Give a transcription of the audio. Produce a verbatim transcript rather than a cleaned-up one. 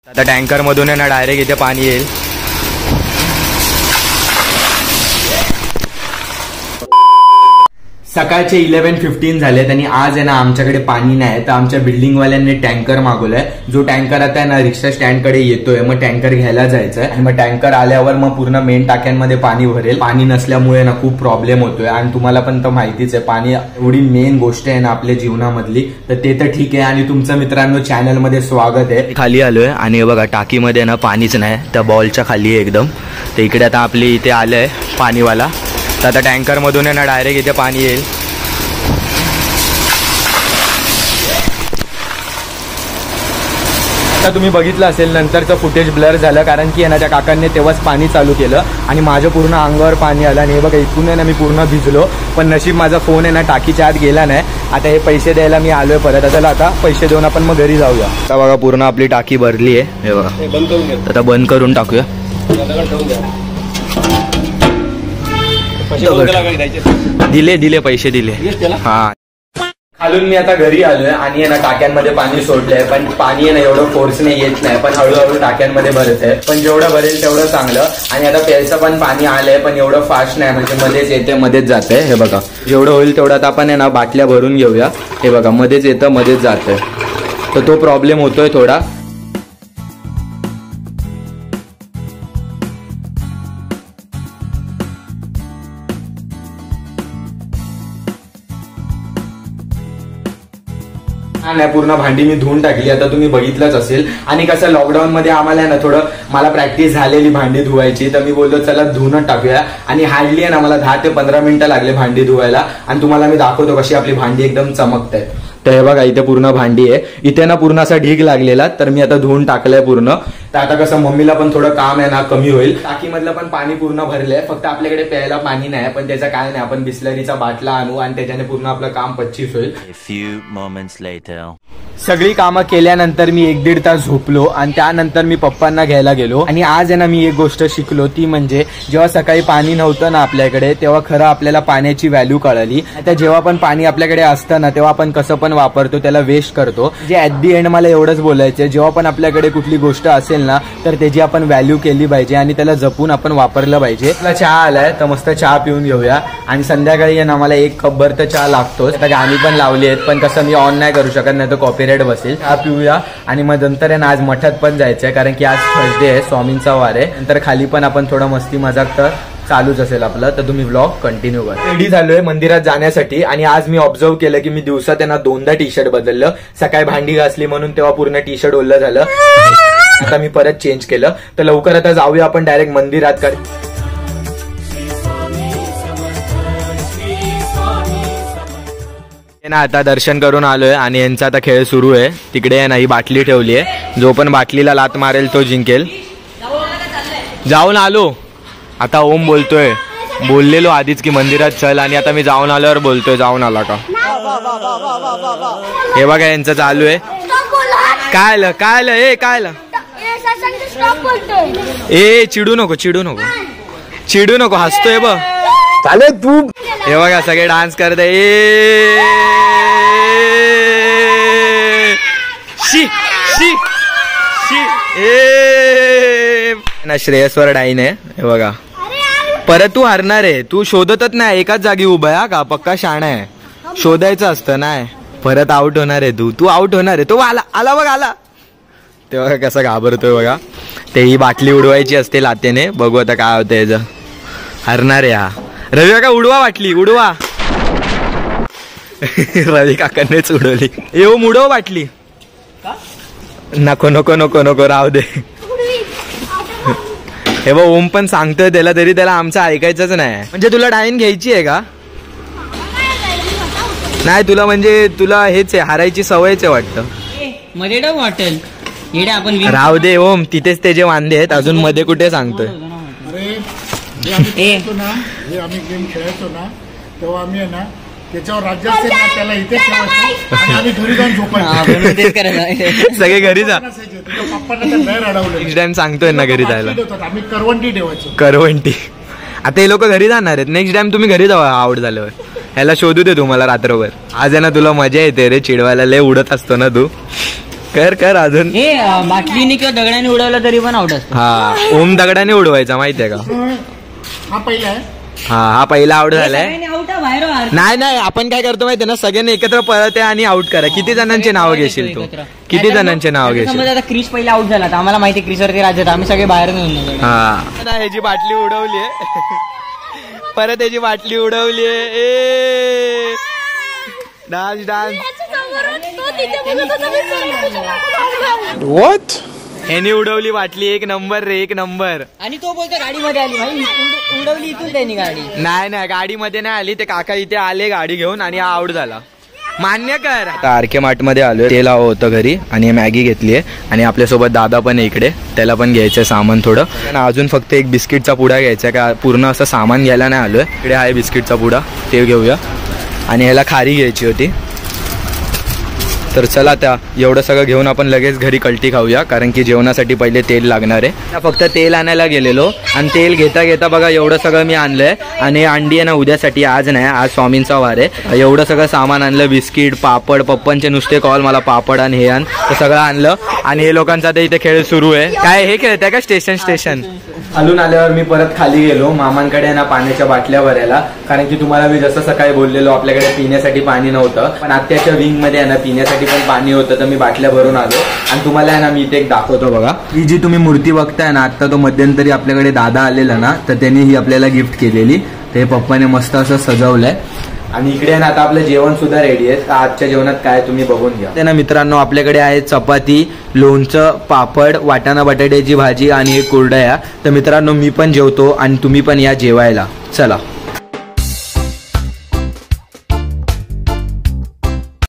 आता टँकर मधून आहे ना डायरेक्ट इथे पाणी येईल। सकाळचे इलेव्हन फिफ्टीन झालेत आणि आज आहे ना आमच्याकडे पाणी नाही, तर आमच्या बिल्डिंगवाल्यांनी टँकर मागवलाय। जो टँकर आता आहे ना रिक्षा स्टँड कडे येतोय, मग टँकर घ्यायला जायचंय आणि मग टँकर आल्यावर मग पूर्ण मेन टाक्यांमध्ये पाणी भरेल। पाणी नसल्यामुळे ना खूप प्रॉब्लेम होतोय आणि तुम्हाला पण तर माहितीच आहे पाणी एवढी मेन गोष्ट आहे ना आपल्या जीवनामधली, तर ते तर ठीक आहे। आणि तुमचं मित्रांनो चॅनल मध्ये स्वागत आहे। खाली आलोय आणि बघा टाकीमध्ये ना पाणीच नाही, त्या बॉलच्या खाली आहे एकदम। तर इकडे आता आपली इथे आलंय पाणीवाला, तर आता टँकर मधून आहे ना डायरेक्ट इथे पाणी येईल। आता तुम्ही बघितलं असेल नंतरचं फुटेज ब्लर झालं, कारण की ना त्या काकांनी तेव्हाच पाणी चालू केलं आणि माझ्या पूर्ण अंगावर पाणी आलं आणि हे बघा इथून आहे ना मी पूर्ण भिजलो, पण नशीब माझा फोन आहे ना टाकीच्या आत गेला नाही। आता हे पैसे द्यायला मी आलोय परत, आता आता पैसे देऊन आपण मग घरी जाऊया। आता बघा पूर्ण आपली टाकी भरली आहे, हे बघा आता बंद करून टाकूया। दिले दिले पैसे दिले हा। खालून मी आता घरी आलोय आणि आहे ना टाक्यांमध्ये पाणी सोडलंय, पण पाणी आहे ना एवढं फोर्सने येत नाही, पण हळूहळू टाक्यांमध्ये भरत आहे। पण जेवढं भरेल तेवढं चांगलं। आणि आता प्यायचं पण पाणी आलंय, पण एवढं फास्ट नाही, म्हणजे मध्येच येते मध्येच जाते। हे बघा जेवढं होईल तेवढं आता आपण आहे ना बाटल्या भरून घेऊया। हे बघा मध्येच येतं मध्येच जाते, तर तो प्रॉब्लेम होतोय थोडा। नाही पूर्ण भांडी मी धुवून टाकली, आता तुम्ही बघितलंच असेल। आणि कसं लॉकडाऊन मध्ये आम्हाला ना थोडं मला प्रॅक्टिस झालेली भांडी धुवायची, तर मी बोललो चला धुवूनच टाकूया। आणि हार्डली आहे ना मला दहा ते पंधरा मिनिटं लागले भांडी धुवायला, आणि तुम्हाला मी दाखवतो कशी आपली भांडी एकदम चमकते। तर हे बघा इथे पूर्ण भांडी आहे, इथे ना पूर्ण असा ढीग लागलेला, तर मी आता धुवून टाकलंय पूर्ण। तर आता कसं मम्मीला पण थोडं काम आहे ना कमी होईल। टाकीमधलं पण पाणी पूर्ण भरलंय, फक्त आपल्याकडे प्यायला पाणी नाही, पण त्याचं काय नाही, आपण बिस्लरीचा बाटला आणू आणि त्याच्याने पूर्ण आपलं काम पच्चीस होईल। few moments later. सगळी कामं केल्यानंतर मी एक दीड तास झोपलो आणि त्यानंतर मी पप्पांना घ्यायला गेलो। आणि आज आहे ना मी एक गोष्ट शिकलो, ती म्हणजे जेव्हा सकाळी पाणी नव्हतं ना आपल्याकडे, तेव्हा खरं आपल्याला पाण्याची व्हॅल्यू कळाली। आता जेव्हा पण पाणी आपल्याकडे असतं ना तेव्हा आपण कसं पण वापरतो, त्याला वेस्ट करतो। जे ऍट दी एंड मला एवढंच बोलायचं, जेव्हा पण आपल्याकडे कुठली गोष्ट असेल ना तर त्याची आपण व्हॅल्यू केली पाहिजे आणि त्याला जपून आपण वापरलं पाहिजे। मला चहा आलाय तर मस्त चहा पिऊन घेऊया। आणि संध्याकाळी ना मला एक कपभर तर चहा लागतोच। आता गाणी पण लावली आहेत, पण कसं मी ऑन नाही करू शकत, नाही तर कॉपीराईट बसेल। चहा पिऊया आणि मग नंतर आहे ना आज मठात पण जायचंय, कारण की आज थर्सडे आहे, स्वामींचा वार आहे। नंतर खाली पण आपण थोडं मस्ती मजाक तर चालूच असेल आपलं, तर तुम्ही व्लॉग कंटिन्यू करा। रेडी झालोय मंदिरात जाण्यासाठी आणि आज मी ऑब्झर्व केलं की मी दिवसात त्यांना दोनदा टी शर्ट बदललं। सकाळी भांडी घासली म्हणून तेव्हा पूर्ण टी शर्ट ओलं झालं, आता मी परत चेंज केलं। तर लवकर आता जाऊया आपण डायरेक्ट मंदिरात। ना आता दर्शन करून आलोय आणि यांचा आता खेळ सुरू आहे। तिकडे आहे ना ही बाटली ठेवली आहे, जो पण बाटलीला लात मारेल तो जिंकेल। जाऊन आलो, आता ओम बोलतोय, बोललेलो आधीच की मंदिरात चल, आणि आता मी जाऊन आल्यावर बोलतोय जाऊन आला का। हे बघा यांचं चालू आहे। काय आलं काय आलं ए काय आलं ए चिडू नको चिडू नको चिडू नको हसतोय बघ चालेल तू। हे बघा सगळे डान्स करत ए शी शी शी ए ना श्रेयस्वर डाईन आहे। हे बघा परत तू हरणार आहे, तू शोधतच नाही, एकाच जागी उभा आहे का, पक्का शाणा आहे, शोधायचं असतं नाही। परत आउट होणार आहे तू तू आउट होणार आहे। तो आला आला बघ आला, ते बघा कसं घाबरतोय बघा। ते ही बाटली उडवायची असते लातेने, बघू आता काय होतं याचं। हरणार आहे हा रवी का, उडवा बाटली उडवा। रवी काकांनीच उडवली। येऊ उडव बाटली, नको नको नको नको राहू दे। हे बघ ओम पण सांगतोय त्याला, तरी त्याला आमचं ऐकायचंच नाही। म्हणजे तुला डाईन घ्यायची आहे का? नाही तुला म्हणजे तुला हेच आहे, हारायची सवयच आहे वाटतं। मध्ये टाक हॉटेल येडे आपण राहू दे ओम, तिथेच त्याचे वांदे आहेत, अजून मध्ये कुठे सांगतोय। आम्ही गेम खेळायचो ना तेव्हा आम्ही आहे ना त्याच्यावर राज्य असेल ना त्याला इथे ठेवायचो आणि आम्ही घरी जाऊन झोपायचो। सगळे घरी जा, पप्पांना बाहेर अडवलं। नेक्स्ट टाइम सांगतोय ना घरी जायला, आम्ही करवंटी ठेवायचो करवंटी। आता हे लोक घरी जाणार आहेत, नेक्स्ट टाइम तुम्ही घरी जावा आउट झाल्यावर, ह्याला शोधू दे तुम्हाला रात्रभर। आज आहे ना तुला मजा येते रे चिडवायला, लय उडत असतो ना तू, कर कर अजून. हे अं, बाटलीने किंवा दगडाने उडवलं तरी पण आउट असतो. हा ओम दगडाने उडवायचा माहितीये का. हा पहिला आहे. हा हा पहिला आउट झालाय. आउट बाहेर आर. नाही नाही आपण काय करतो माहितीये ना सगळ्यांनी एकत्र परत आणि आउट करा. किती जणांचे नाव घेशील तू एकत्र. किती जणांचे नाव घेशील. समजा आता क्रिश पहिला आउट झाला तर आम्हाला माहिती क्रिश वरती राज्य होतं. आम्ही सगळे बाहेर नेऊन हा ह्याची बाटली उडवलीये परत ह्याची बाटली उडवलीये. ए डान्स डान्स व्हॉट ह्यानी उडवली बाटली. एक नंबर रे एक नंबर. आणि तो बोलतो गाडीमध्ये आली भाई उड- उडवली इथून त्यांनी गाडी. नाही नाही गाडीमध्ये नाही आली. ते काका इथे आले गाडी घेऊन आणि हा आउट झाला. मान्य कर. आता आर के मार्ट मध्ये आलोय. तेल हवं होतं घरी आणि मॅगी घेतलीये आणि आपल्यासोबत दादा पण आहे इकडे. त्याला पण घ्यायचंय सामान थोडं. आणि अजून फक्त एक बिस्किटचा पुडा घ्यायचा का पूर्ण असं सामान घ्यायला नाही आलोय. इकडे आहे बिस्किटचा पुडा ते घेऊया आणि ह्याला खारी घ्यायची होती. तर चला त्या एवढं सगळं घेऊन आपण लगेच घरी कल्टी खाऊया कारण की जेवणासाठी पहिले तेल लागणार आहे. फक्त तेल आणायला गेलेलो आणि तेल घेता घेता बघा एवढं सगळं मी आणलंय. आणि अंडी आहे ना उद्यासाठी आज नाही आज स्वामींचा वार आहे. एवढं सगळं सामान आणलं. बिस्किट पापड पप्पांचे नुसते कॉल मला पापड आणि हे आण ते सगळं आणलं. आणि हे लोकांचा तर इथे खेळ सुरू आहे. काय हे खेळत का स्टेशन स्टेशन. खालून आल्यावर मी परत खाली गेलो मामांकडे ना पाण्याच्या बाटल्या भरायला कारण की तुम्हाला मी जसं सकाळी बोललेलो आपल्याकडे पिण्यासाठी पाणी नव्हतं पण आत्याच्या विंग मध्ये आहे ना पिण्यासाठी पण पाणी होतं तर मी बाटल्या भरून आलो. आणि तुम्हाला आहे ना मी इथे एक दाखवतो बघा. ही जी तुम्ही मूर्ती बघताय ना आता तो मध्यंतरी आपल्याकडे दादा आलेला ना तर त्यांनी ही आपल्याला गिफ्ट केलेली. ते पप्पाने मस्त असं सजवलंय. आणि इकडे ना आता आपलं जेवण सुद्धा रेडी आहे. आजच्या जेवणात काय तुम्ही बघून घ्या. ना मित्रांनो आपल्याकडे आहे चपाती लोणचं पापड वाटाणा बटाट्याची भाजी आणि एक कुरडया. तर मित्रांनो मी पण जेवतो आणि तुम्ही पण या जेवायला चला.